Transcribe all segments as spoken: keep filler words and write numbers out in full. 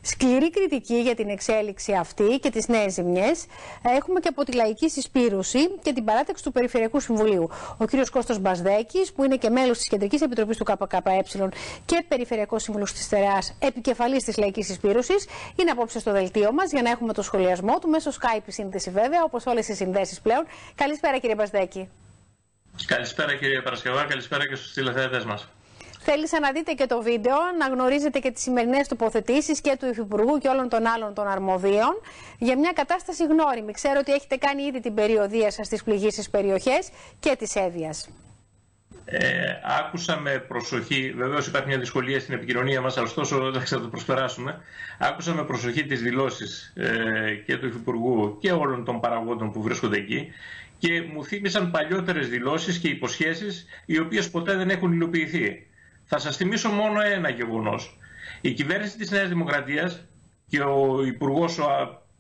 Σκληρή κριτική για την εξέλιξη αυτή και τις νέες ζημιές έχουμε και από τη Λαϊκή Συσπήρωση και την παράταξη του Περιφερειακού Συμβουλίου. Ο κ. Κώστας Μπασδέκης, που είναι και μέλος της Κεντρικής Επιτροπής του ΚΚΕ και Περιφερειακός Σύμβουλος της Στερεάς, επικεφαλής της Λαϊκής Συσπήρωσης, είναι απόψε στο δελτίο μας για να έχουμε το σχολιασμό του μέσω Skype σύνδεση, βέβαια, όπως όλες οι συνδέσεις πλέον. Καλησπέρα, κύριε Μπασδέκη. Καλησπέρα, κύριε Παρασκευά, καλησπέρα και στους τηλεθεατές μας. Θέλησα να δείτε και το βίντεο, να γνωρίζετε και τις σημερινές τοποθετήσεις και του Υφυπουργού και όλων των άλλων των αρμοδίων για μια κατάσταση γνώριμη. Ξέρω ότι έχετε κάνει ήδη την περιοδεία σας στις πληγήσεις περιοχές και της Εύβοιας. Ε, άκουσα με προσοχή, βεβαίως υπάρχει μια δυσκολία στην επικοινωνία μας, αλλά ωστόσο θα το προσπεράσουμε. Άκουσα με προσοχή τις δηλώσεις ε, και του Υφυπουργού και όλων των παραγόντων που βρίσκονται εκεί και μου θύμισαν παλιότερες δηλώσεις και υποσχέσεις οι οποίες ποτέ δεν έχουν υλοποιηθεί. Θα σας θυμίσω μόνο ένα γεγονός. Η κυβέρνηση της Νέας Δημοκρατίας και ο Υπουργός, ο,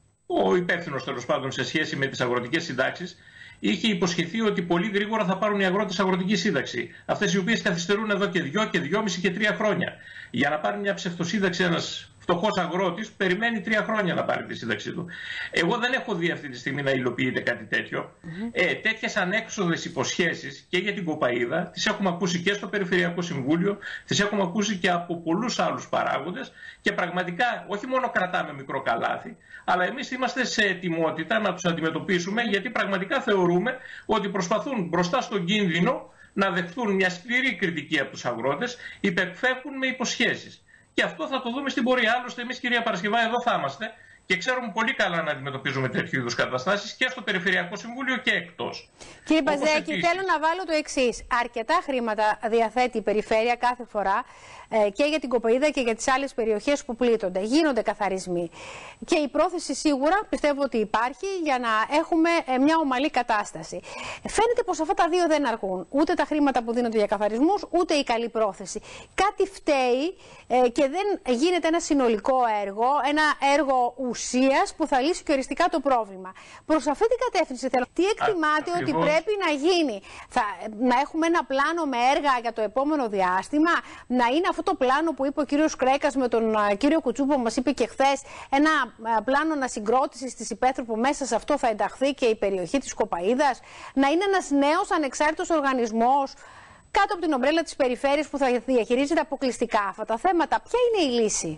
ο υπεύθυνος τέλος πάντων σε σχέση με τις αγροτικές συντάξεις, είχε υποσχεθεί ότι πολύ γρήγορα θα πάρουν οι αγρότες αγροτική σύνταξη. Αυτές οι οποίες καθυστερούν εδώ και δύο και δυόμιση και τρία χρόνια. Για να πάρει μια ψευτοσύνταξη ένας φτωχός αγρότης περιμένει τρία χρόνια να πάρει τη σύνταξή του. Εγώ δεν έχω δει αυτή τη στιγμή να υλοποιείται κάτι τέτοιο. Mm-hmm. Ε, τέτοιες ανέξοδες υποσχέσεις και για την Κοπαΐδα τις έχουμε ακούσει και στο Περιφερειακό Συμβούλιο, τις έχουμε ακούσει και από πολλούς άλλους παράγοντες και πραγματικά όχι μόνο κρατάμε μικρό καλάθι, αλλά εμείς είμαστε σε ετοιμότητα να τους αντιμετωπίσουμε, γιατί πραγματικά θεωρούμε ότι προσπαθούν μπροστά στον κίνδυνο να δεχθούν μια σκληρή κριτική από τους αγρότες, υπεκφεύγουν με υποσχέσεις. Και αυτό θα το δούμε στην πορεία. Άλλωστε, εμείς, κυρία Παρασκευά, εδώ θα είμαστε και ξέρουμε πολύ καλά να αντιμετωπίζουμε τέτοιου είδους καταστάσεις και στο Περιφερειακό Συμβούλιο και εκτός. Κύριε Μπασδέκη, επίσης... θέλω να βάλω το εξής. Αρκετά χρήματα διαθέτει η περιφέρεια κάθε φορά ε, και για την Κοπαΐδα και για τις άλλες περιοχές που πλήττονται. Γίνονται καθαρισμοί. Και η πρόθεση σίγουρα πιστεύω ότι υπάρχει για να έχουμε ε, μια ομαλή κατάσταση. Φαίνεται πως αυτά τα δύο δεν αρκούν. Ούτε τα χρήματα που δίνονται για καθαρισμούς, ούτε η καλή πρόθεση. Κάτι φταίει ε, και δεν γίνεται ένα συνολικό έργο, ένα έργο ουσίας που θα λύσει και οριστικά το πρόβλημα. Προς αυτή την κατεύθυνση θέλω. Τι εκτιμάτε ότι πρέπει να γίνει? Θα, να έχουμε ένα πλάνο με έργα για το επόμενο διάστημα, να είναι αυτό το πλάνο που είπε ο κύριος Κρέκας με τον uh, κύριο Κουτσούπο, μας είπε και χθες, ένα uh, πλάνο ανασυγκρότησης της υπαίθρου που μέσα σε αυτό θα ενταχθεί και η περιοχή της Κοπαΐδας, να είναι ένας νέος ανεξάρτητος οργανισμός κάτω από την ομπρέλα της περιφέρειας που θα διαχειρίζεται αποκλειστικά αυτά τα θέματα. Ποια είναι η λύση?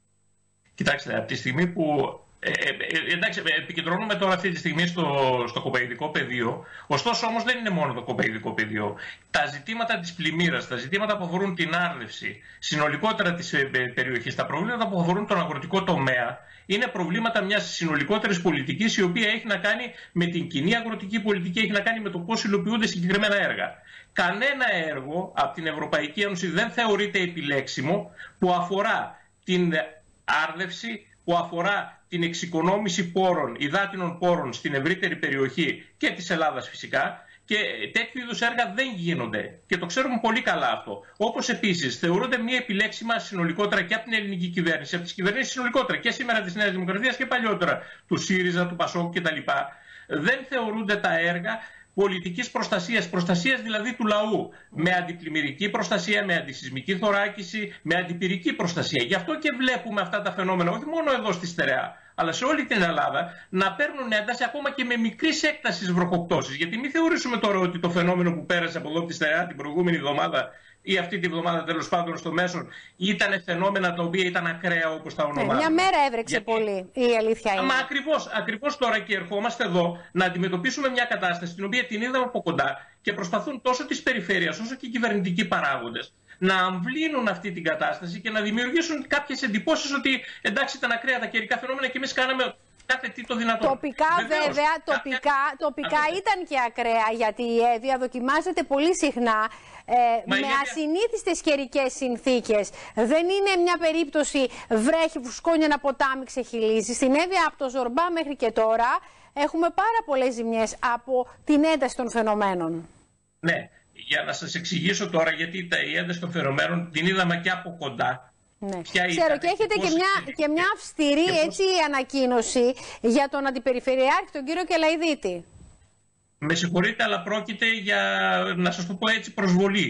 Κοιτάξτε, από τη στιγμή που Ε, ε, εντάξει, επικεντρώνουμε τώρα αυτή τη στιγμή στο, στο κοπαιδικό πεδίο. Ωστόσο, όμως, δεν είναι μόνο το κοπαιδικό πεδίο. Τα ζητήματα της πλημμύρας, τα ζητήματα που αφορούν την άρδευση συνολικότερα της ε, περιοχής, τα προβλήματα που αφορούν τον αγροτικό τομέα, είναι προβλήματα μιας συνολικότερης πολιτικής, η οποία έχει να κάνει με την κοινή αγροτική πολιτική, έχει να κάνει με το πώς υλοποιούνται συγκεκριμένα έργα. Κανένα έργο από την Ευρωπαϊκή Ένωση δεν θεωρείται επιλέξιμο που αφορά την άρδευση, που αφορά την εξοικονόμηση πόρων, υδάτινων πόρων στην ευρύτερη περιοχή και της Ελλάδας φυσικά, και τέτοιου είδους έργα δεν γίνονται. Και το ξέρουμε πολύ καλά αυτό. Όπως επίσης θεωρούνται μία επιλέξιμα συνολικότερα και από την ελληνική κυβέρνηση, από τις κυβερνήσεις συνολικότερα και σήμερα της Νέας Δημοκρατίας και παλιότερα του ΣΥΡΙΖΑ, του ΠΑΣΟΚ κτλ. Δεν θεωρούνται τα έργα πολιτικής προστασίας, προστασίας δηλαδή του λαού, με αντιπλημμυρική προστασία, με αντισυσμική θωράκιση, με αντιπυρική προστασία. Γι' αυτό και βλέπουμε αυτά τα φαινόμενα, όχι μόνο εδώ στη Στερεά, αλλά σε όλη την Ελλάδα, να παίρνουν ένταση ακόμα και με μικρής έκτασης βροχοπτώσεις. Γιατί μην θεωρήσουμε τώρα ότι το φαινόμενο που πέρασε από εδώ από τη Στερεά την προηγούμενη εβδομάδα ή αυτή τη βδομάδα τέλος πάντων στο μέσον ήταν φαινόμενα τα οποία ήταν ακραία, όπως τα ονομάζουμε. Μια μέρα έβρεξε. Γιατί... πολύ, η αλήθεια είναι. Μα ακριβώς, ακριβώς τώρα και ερχόμαστε εδώ να αντιμετωπίσουμε μια κατάσταση την οποία την είδαμε από κοντά και προσπαθούν τόσο της περιφέρειας όσο και οι κυβερνητικοί παράγοντες να αμβλύνουν αυτή την κατάσταση και να δημιουργήσουν κάποιες εντυπώσεις ότι εντάξει, ήταν ακραία τα καιρικά φαινόμενα και εμείς κάναμε κάθε τι το δυνατό. Τοπικά Βεβαίως, βέβαια, τοπικά, τοπικά ήταν και ακραία, γιατί η Εύβοια δοκιμάζεται πολύ συχνά ε, με γιατί... ασυνήθιστες καιρικές συνθήκες. Δεν είναι μια περίπτωση βρέχει, φουσκώνει ένα ποτάμι, ξεχυλίζει. Στην Εύβοια από το Ζορμπά μέχρι και τώρα έχουμε πάρα πολλές ζημιές από την ένταση των φαινομένων. Ναι, για να σας εξηγήσω τώρα, γιατί η ένταση των φαινομένων την είδαμε και από κοντά. Ναι. Ξέρω, και έχετε και μια, και μια αυστηρή και έτσι, ανακοίνωση για τον Αντιπεριφερειάρχη, τον κύριο Κελαϊδίτη. Με συγχωρείτε, αλλά πρόκειται για, να σας το πω έτσι, προσβολή.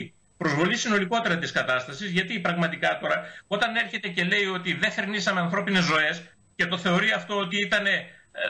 προσβολή συνολικότερα της κατάστασης, γιατί πραγματικά τώρα όταν έρχεται και λέει ότι δεν θερνήσαμε ανθρώπινες ζωές και το θεωρεί αυτό ότι ήταν ε,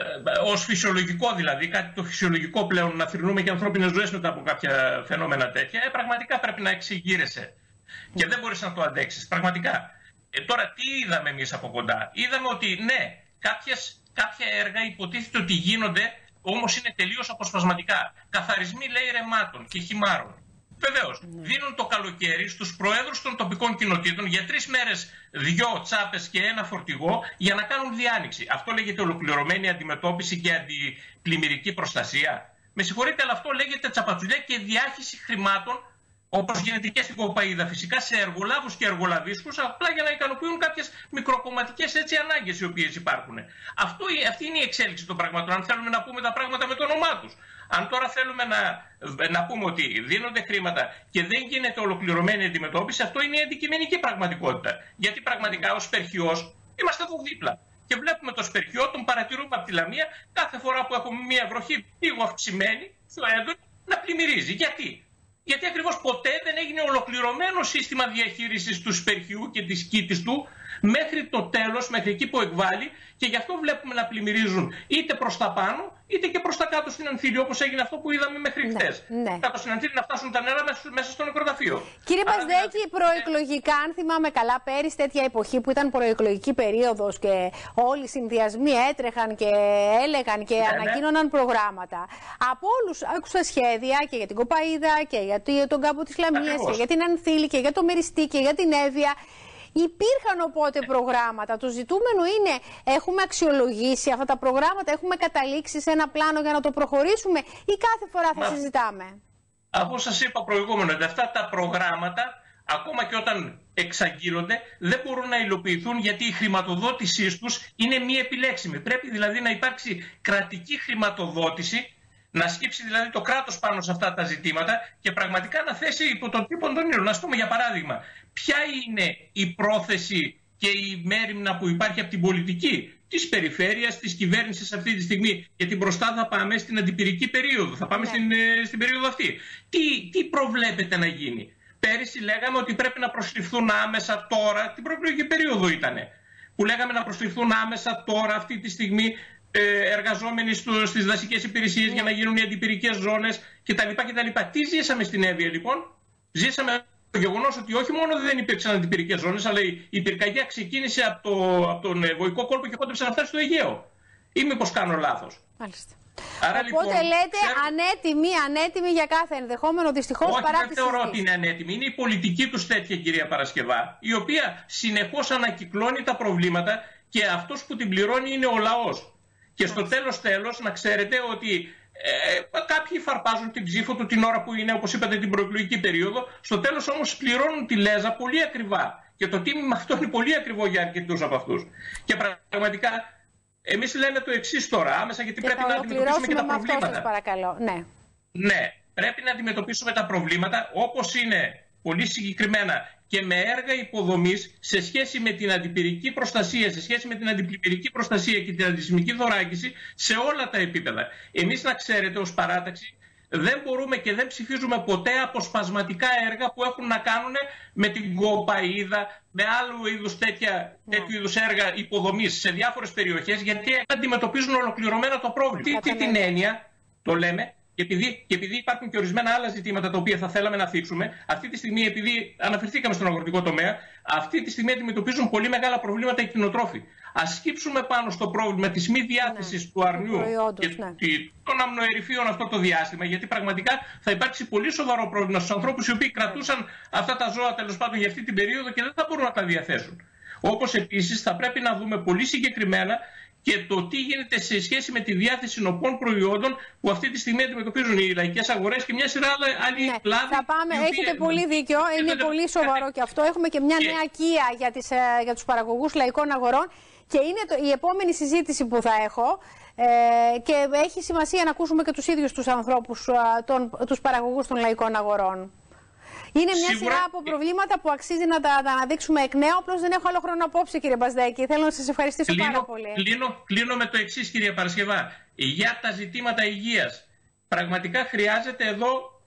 ως φυσιολογικό, δηλαδή κάτι το φυσιολογικό πλέον να θρηνούμε και ανθρώπινες ζωές μετά από κάποια φαινόμενα τέτοια, ε, πραγματικά πρέπει να εξηγείρεσαι και δεν μπορείς να το αντέξεις. Πραγματικά. Ε, τώρα τι είδαμε εμείς από κοντά? Είδαμε ότι ναι, κάποιες, κάποια έργα υποτίθεται ότι γίνονται, όμως είναι τελείως αποσπασματικά. Καθαρισμοί, λέει, ρεμάτων και χυμάρων. Βεβαίως, ναι. Δίνουν το καλοκαίρι στους προέδρους των τοπικών κοινοτήτων για τρεις μέρες δυο τσάπες και ένα φορτηγό για να κάνουν διάνοιξη. Αυτό λέγεται ολοκληρωμένη αντιμετώπιση και αντιπλημμυρική προστασία? Με συγχωρείτε, αλλά αυτό λέγεται τσαπατσουλιά και διάχυση χρημάτων, όπως γίνεται και στην Κοπαΐδα, φυσικά σε εργολάβους και εργολαβίσκους, απλά για να ικανοποιούν κάποιες μικροκομματικές έτσι ανάγκες οι οποίες υπάρχουν. Αυτό, αυτή είναι η εξέλιξη των πραγμάτων, αν θέλουμε να πούμε τα πράγματα με το όνομά τους. Αν τώρα θέλουμε να, να πούμε ότι δίνονται χρήματα και δεν γίνεται ολοκληρωμένη αντιμετώπιση, αυτό είναι η αντικειμενική πραγματικότητα. Γιατί πραγματικά ως Σπερχιός είμαστε εδώ δίπλα. Και βλέπουμε το Σπερχιό, τον παρατηρούμε από τη Λαμία, κάθε φορά που έχουμε μια βροχή λίγο αυξημένη, πιο έντονη, να πλημμυρίζει. Γιατί? Γιατί ακριβώς ποτέ δεν έγινε ολοκληρωμένο σύστημα διαχείρισης του Σπερχιού και της κήτης του μέχρι το τέλος, μέχρι εκεί που εκβάλλει, και γι' αυτό βλέπουμε να πλημμυρίζουν είτε προς τα πάνω είτε και προς τα κάτω στην Ανθήλη, όπως έγινε αυτό που είδαμε μέχρι χθες. Ναι, ναι. Κάτω στην Ανθήλη να φτάσουν τα νερά μέσα στο νεκροταφείο. Κύριε Μπασδέκη, δηλαδή... προεκλογικά, αν θυμάμαι καλά, πέρυσι τέτοια εποχή που ήταν προεκλογική περίοδος και όλοι οι συνδυασμοί έτρεχαν και έλεγαν και ναι, ανακοίνωναν ναι. προγράμματα. Από όλους άκουσα σχέδια και για την Κοπαΐδα και για τον κάμπο της Λαμίας και για την Ανθήλη και για το Μεριστή και για την Εύβοια. Υπήρχαν οπότε προγράμματα. Το ζητούμενο είναι, έχουμε αξιολογήσει αυτά τα προγράμματα, έχουμε καταλήξει σε ένα πλάνο για να το προχωρήσουμε ή κάθε φορά θα Μα, συζητάμε? Αφού σας είπα προηγούμενα, ότι αυτά τα προγράμματα, ακόμα και όταν εξαγγείλονται, δεν μπορούν να υλοποιηθούν γιατί η χρηματοδότησή τους είναι μη επιλέξιμη. Πρέπει δηλαδή να υπάρξει κρατική χρηματοδότηση, να σκύψει δηλαδή το κράτος πάνω σε αυτά τα ζητήματα και πραγματικά να θέσει υπό τον τύπο των ήλων. Να πούμε για παράδειγμα, ποια είναι η πρόθεση και η μέριμνα που υπάρχει από την πολιτική της περιφέρειας, της κυβέρνησης αυτή τη στιγμή? Γιατί μπροστά θα πάμε στην αντιπυρική περίοδο, θα πάμε yeah. στην, στην περίοδο αυτή. Τι, τι προβλέπεται να γίνει? Πέρυσι λέγαμε ότι πρέπει να προσληφθούν άμεσα τώρα, την προεκλογική περίοδο ήτανε, που λέγαμε να προσληφθούν άμεσα τώρα αυτή τη στιγμή εργαζόμενοι στις δασικές υπηρεσίες yeah. για να γίνουν οι αντιπυρικές ζώνες κτλ. κτλ. Τι ζήσαμε στην Εύβοια λοιπόν? Ζήσαμε το γεγονός ότι όχι μόνο δεν υπήρξαν αντιπυρικές ζώνες, αλλά η πυρκαγιά ξεκίνησε από, το, από τον βοηκό κόλπο και κόντεψε να φτάσει στο Αιγαίο. Ή μήπως κάνω λάθος? Μάλιστα. Άρα, Οπότε λοιπόν, λέτε ξέρω... ανέτοιμοι, ανέτοιμοι για κάθε ενδεχόμενο, δυστυχώς παρά τη συζήτηση. Όχι, δεν θεωρώ ότι είναι ανέτοιμη. Είναι η πολιτική τους τέτοια, κυρία Παρασκευά, η οποία συνεχώς ανακυκλώνει τα προβλήματα και αυτός που την πληρώνει είναι ο λαός. Και στο τέλος τέλος να ξέρετε ότι ε, κάποιοι φαρπάζουν την ψήφο του την ώρα που είναι, όπως είπατε, την προεκλογική περίοδο. Στο τέλος όμως πληρώνουν τη λέζα πολύ ακριβά. Και το τίμημα αυτό είναι πολύ ακριβό για αρκετούς από αυτούς. Και πραγματικά εμείς λέμε το εξής τώρα, άμεσα, γιατί και πρέπει να αντιμετωπίσουμε και τα προβλήματα. Αυτό σας παρακαλώ. Ναι. ναι, πρέπει να αντιμετωπίσουμε τα προβλήματα όπως είναι, πολύ συγκεκριμένα, και με έργα υποδομής σε σχέση με την αντιπυρική προστασία, σε σχέση με την αντιπλημμυρική προστασία και την αντισημική θωράκιση σε όλα τα επίπεδα. Εμείς, να ξέρετε, ως παράταξη δεν μπορούμε και δεν ψηφίζουμε ποτέ αποσπασματικά έργα που έχουν να κάνουν με την Κοπαΐδα, με άλλου είδους τέτοια, ναι. τέτοιου είδους έργα υποδομής σε διάφορες περιοχές, γιατί αντιμετωπίζουν ολοκληρωμένα το πρόβλημα. Τι την έννοια το λέμε? Και επειδή, και επειδή υπάρχουν και ορισμένα άλλα ζητήματα τα οποία θα θέλαμε να θίξουμε, αυτή τη στιγμή, επειδή αναφερθήκαμε στον αγροτικό τομέα, αυτή τη στιγμή αντιμετωπίζουν πολύ μεγάλα προβλήματα οι κτηνοτρόφοι. Ας σκύψουμε πάνω στο πρόβλημα της μη διάθεσης ναι, του αρνιού προϊόντος, και ναι. των αμνοερυφίων αυτό το διάστημα, γιατί πραγματικά θα υπάρξει πολύ σοβαρό πρόβλημα στους ανθρώπους οι οποίοι κρατούσαν αυτά τα ζώα τέλος πάντων για αυτή την περίοδο και δεν θα μπορούν να τα διαθέσουν. Όπως επίσης θα πρέπει να δούμε πολύ συγκεκριμένα και το τι γίνεται σε σχέση με τη διάθεση νοπών προϊόντων που αυτή τη στιγμή αντιμετωπίζουν οι λαϊκές αγορές και μια σειρά άλλοι ναι, κλάδοι. Θα πάμε, έχετε πολύ δίκιο, είναι πολύ σοβαρό και αυτό. Έχουμε και μια νέα κία για, τις, για τους παραγωγούς λαϊκών αγορών και είναι το, η επόμενη συζήτηση που θα έχω ε, και έχει σημασία να ακούσουμε και τους ίδιους τους ανθρώπους, τον, τους παραγωγούς των λαϊκών αγορών. Είναι μια Σίγουρα... σειρά από προβλήματα που αξίζει να τα, τα αναδείξουμε εκ νέου. Απλώς δεν έχω άλλο χρόνο απόψε, κύριε Μπασδέκη. Θέλω να σας ευχαριστήσω κλείνω, πάρα πολύ. Κλείνω, κλείνω με το εξής, κυρία Παρασκευά. Για τα ζητήματα υγείας. Πραγματικά χρειάζεται εδώ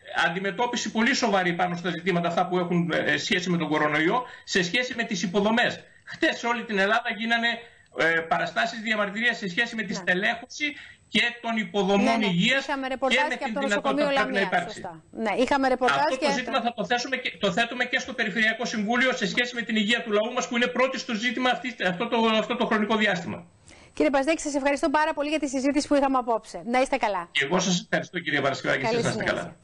αντιμετώπιση πολύ σοβαρή πάνω στα ζητήματα αυτά που έχουν σχέση με τον κορονοϊό, σε σχέση με τις υποδομές. Χτες σε όλη την Ελλάδα γίνανε ε, παραστάσεις διαμαρτυρίας σε σχέση με τη στελέχωση και των υποδομών ναι, ναι. υγείας και με και την δυνατότητα που πρέπει να υπάρξει. Ναι, είχαμε ρεπορτάζ αυτό και το ζήτημα θα το, θέσουμε και, το θέτουμε και στο Περιφερειακό Συμβούλιο σε σχέση με την υγεία του λαού μας, που είναι πρώτη στο ζήτημα αυτή, αυτό, το, αυτό το χρονικό διάστημα. Κύριε Πασδέκη, σας ευχαριστώ πάρα πολύ για τη συζήτηση που είχαμε απόψε. Να είστε καλά. Και εγώ σας ευχαριστώ, κύριε Παρασκευάκη, και εσείς να είστε καλά.